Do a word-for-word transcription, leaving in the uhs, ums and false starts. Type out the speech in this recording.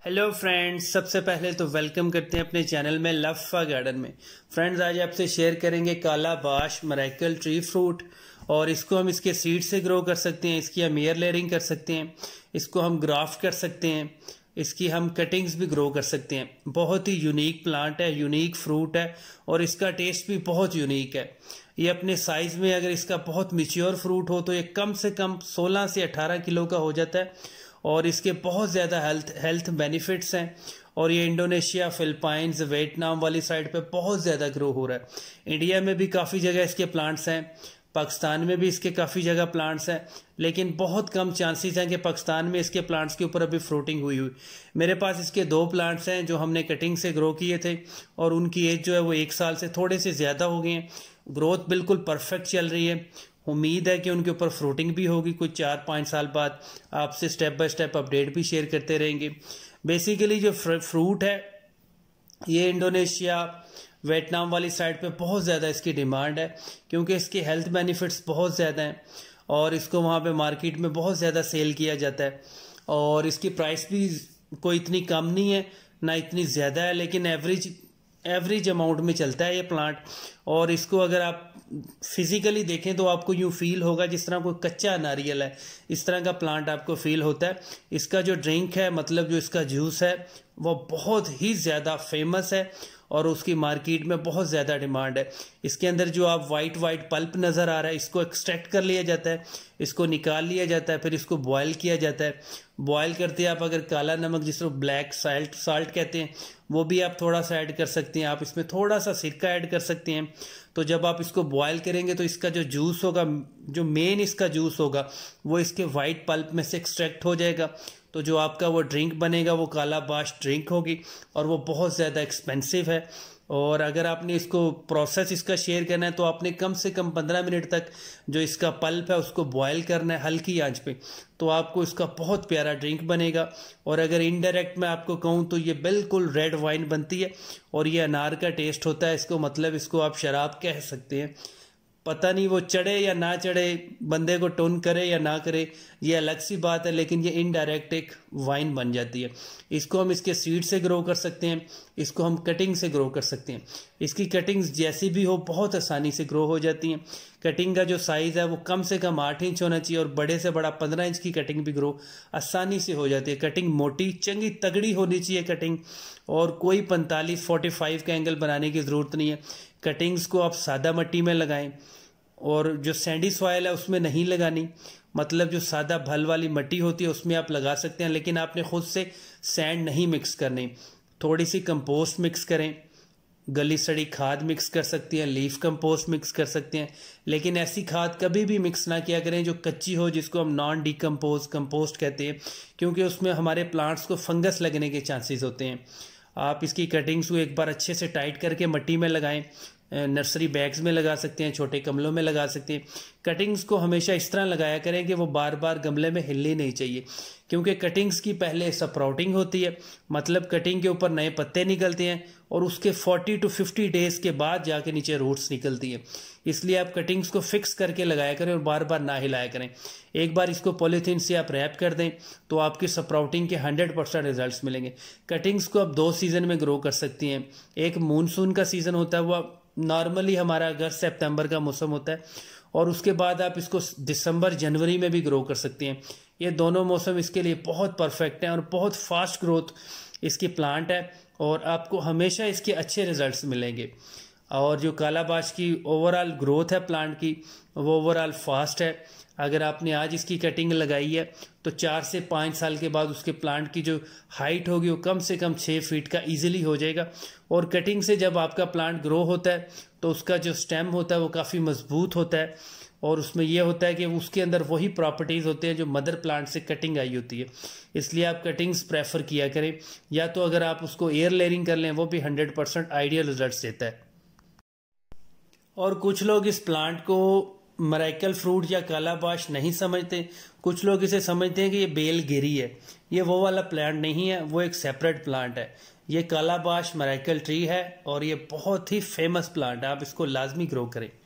Hello friends, सबसे पहले तो वेलकम करते हैं अपने चैनल में लफ्फा गार्डन में। फ्रेंड्स, आज आपसे शेयर करेंगे कालाबाश मिरेकल ट्री फ्रूट। और इसको हम इसके सीड से ग्रो कर सकते हैं, इसकी हम एयर लेयरिंग कर सकते हैं, इसको हम ग्राफ्ट कर सकते हैं, इसकी हम कटिंग्स भी ग्रो कर सकते हैं। बहुत ही यूनिक प्लांट है, यूनिक फ्रूट है और इसका टेस्ट भी बहुत यूनिक है। ये अपने साइज में अगर इसका बहुत मिच्योर फ्रूट हो तो ये कम से कम सोलह से अठारह किलो का हो जाता है और इसके बहुत ज़्यादा हेल्थ हेल्थ बेनिफिट्स हैं। और ये इंडोनेशिया, फिलिपाइंस, वियतनाम वाली साइड पे बहुत ज़्यादा ग्रो हो रहा है। इंडिया में भी काफ़ी जगह इसके प्लांट्स हैं, पाकिस्तान में भी इसके काफ़ी जगह प्लांट्स हैं, लेकिन बहुत कम चांसेस हैं कि पाकिस्तान में इसके प्लांट्स के ऊपर अभी फ्रूटिंग हुई हुई। मेरे पास इसके दो प्लांट्स हैं जो हमने कटिंग से ग्रो किए थे और उनकी एज जो है वो एक साल से थोड़े से ज़्यादा हो गई हैं। ग्रोथ बिल्कुल परफेक्ट चल रही है। उम्मीद है कि उनके ऊपर फ्रूटिंग भी होगी कुछ चार पाँच साल बाद। आपसे स्टेप बाय स्टेप अपडेट भी शेयर करते रहेंगे। बेसिकली जो फ्रूट है ये इंडोनेशिया, वियतनाम वाली साइड पे बहुत ज़्यादा इसकी डिमांड है क्योंकि इसके हेल्थ बेनिफिट्स बहुत ज़्यादा हैं और इसको वहाँ पे मार्केट में बहुत ज़्यादा सेल किया जाता है। और इसकी प्राइस भी कोई इतनी कम नहीं है ना इतनी ज़्यादा है, लेकिन एवरेज एवरेज अमाउंट में चलता है ये प्लांट। और इसको अगर आप फिजिकली देखें तो आपको यूँ फील होगा जिस तरह कोई कच्चा नारियल है, इस तरह का प्लांट आपको फील होता है। इसका जो ड्रिंक है, मतलब जो इसका जूस है, वो बहुत ही ज़्यादा फेमस है और उसकी मार्केट में बहुत ज़्यादा डिमांड है। इसके अंदर जो आप वाइट वाइट पल्प नज़र आ रहा है, इसको एक्सट्रैक्ट कर लिया जाता है, इसको निकाल लिया जाता है, फिर इसको बॉयल किया जाता है। बॉयल करते हैं आप अगर काला नमक, जिसको ब्लैक साल्ट साल्ट कहते हैं, वो भी आप थोड़ा सा ऐड कर सकते हैं। आप इसमें थोड़ा सा सिरका ऐड कर सकते हैं। तो जब आप इसको बॉयल करेंगे तो इसका जो जूस होगा, जो मेन इसका जूस होगा, वो इसके वाइट पल्प में से एक्सट्रैक्ट हो जाएगा। तो जो आपका वो ड्रिंक बनेगा वो कालाबाश ड्रिंक होगी और वो बहुत ज़्यादा एक्सपेंसिव है। और अगर आपने इसको प्रोसेस इसका शेयर करना है तो आपने कम से कम पंद्रह मिनट तक जो इसका पल्प है उसको बॉयल करना है हल्की आंच पे, तो आपको इसका बहुत प्यारा ड्रिंक बनेगा। और अगर इनडायरेक्ट मैं आपको कहूँ तो ये बिल्कुल रेड वाइन बनती है और ये अनार का टेस्ट होता है। इसको मतलब इसको आप शराब कह सकते हैं। पता नहीं वो चढ़े या ना चढ़े, बंदे को टोन करे या ना करे, ये अलग सी बात है, लेकिन ये इनडायरेक्ट एक वाइन बन जाती है। इसको हम इसके सीड से ग्रो कर सकते हैं, इसको हम कटिंग से ग्रो कर सकते हैं। इसकी कटिंग्स जैसी भी हो बहुत आसानी से ग्रो हो जाती हैं। कटिंग का जो साइज़ है वो कम से कम आठ इंच होना चाहिए और बड़े से बड़ा पंद्रह इंच की कटिंग भी ग्रो आसानी से हो जाती है। कटिंग मोटी चंगी तगड़ी होनी चाहिए कटिंग, और कोई पैंतालीस फोर्टी फाइव का एंगल बनाने की ज़रूरत नहीं है। कटिंग्स को आप सादा मिट्टी में लगाएं और जो सैंडी सॉयल है उसमें नहीं लगानी, मतलब जो सादा भल वाली मिट्टी होती है उसमें आप लगा सकते हैं, लेकिन आपने खुद से सैंड नहीं मिक्स करनी। थोड़ी सी कंपोस्ट मिक्स करें, गली सड़ी खाद मिक्स कर सकती हैं, लीफ कंपोस्ट मिक्स कर सकते हैं, लेकिन ऐसी खाद कभी भी मिक्स ना किया करें जो कच्ची हो, जिसको हम नॉन डिकम्पोज कंपोस्ट कहते हैं, क्योंकि उसमें हमारे प्लांट्स को फंगस लगने के चांसेस होते हैं। आप इसकी कटिंग्स को एक बार अच्छे से टाइट करके मिट्टी में लगाएं, नर्सरी बैग्स में लगा सकते हैं, छोटे गमलों में लगा सकते हैं। कटिंग्स को हमेशा इस तरह लगाया करें कि वो बार बार गमले में हिलनी नहीं चाहिए, क्योंकि कटिंग्स की पहले स्प्राउटिंग होती है, मतलब कटिंग के ऊपर नए पत्ते निकलते हैं और उसके चालीस टू पचास डेज़ के बाद जाके नीचे रूट्स निकलती है। इसलिए आप कटिंग्स को फिक्स करके लगाया करें और बार बार ना हिलाया करें। एक बार इसको पॉलीथीन से आप रैप कर दें तो आपकी स्प्राउटिंग के हंड्रेड परसेंट रिजल्ट मिलेंगे। कटिंग्स को आप दो सीज़न में ग्रो कर सकती हैं। एक मानसून का सीज़न होता है, वह नॉर्मली हमारा अगस्त सितंबर का मौसम होता है, और उसके बाद आप इसको दिसंबर जनवरी में भी ग्रो कर सकती हैं। ये दोनों मौसम इसके लिए बहुत परफेक्ट हैं और बहुत फास्ट ग्रोथ इसकी प्लांट है और आपको हमेशा इसके अच्छे रिजल्ट्स मिलेंगे। और जो कालाबाश की ओवरऑल ग्रोथ है प्लांट की, वो ओवरऑल फास्ट है। अगर आपने आज इसकी कटिंग लगाई है तो चार से पाँच साल के बाद उसके प्लांट की जो हाइट होगी वो कम से कम छः फीट का इजीली हो जाएगा। और कटिंग से जब आपका प्लांट ग्रो होता है तो उसका जो स्टेम होता है वो काफ़ी मजबूत होता है और उसमें यह होता है कि उसके अंदर वही प्रॉपर्टीज़ होते हैं जो मदर प्लांट से कटिंग आई होती है। इसलिए आप कटिंग्स प्रेफर किया करें, या तो अगर आप उसको एयर लेयरिंग कर लें वो भी हंड्रेड परसेंट आइडियल रिजल्ट देता है। और कुछ लोग इस प्लांट को मिरेकल फ्रूट या कालाबाश नहीं समझते, कुछ लोग इसे समझते हैं कि ये बेलगिरी है। ये वो वाला प्लांट नहीं है, वो एक सेपरेट प्लांट है। ये कालाबाश मिरेकल ट्री है और ये बहुत ही फेमस प्लांट है, आप इसको लाजमी ग्रो करें।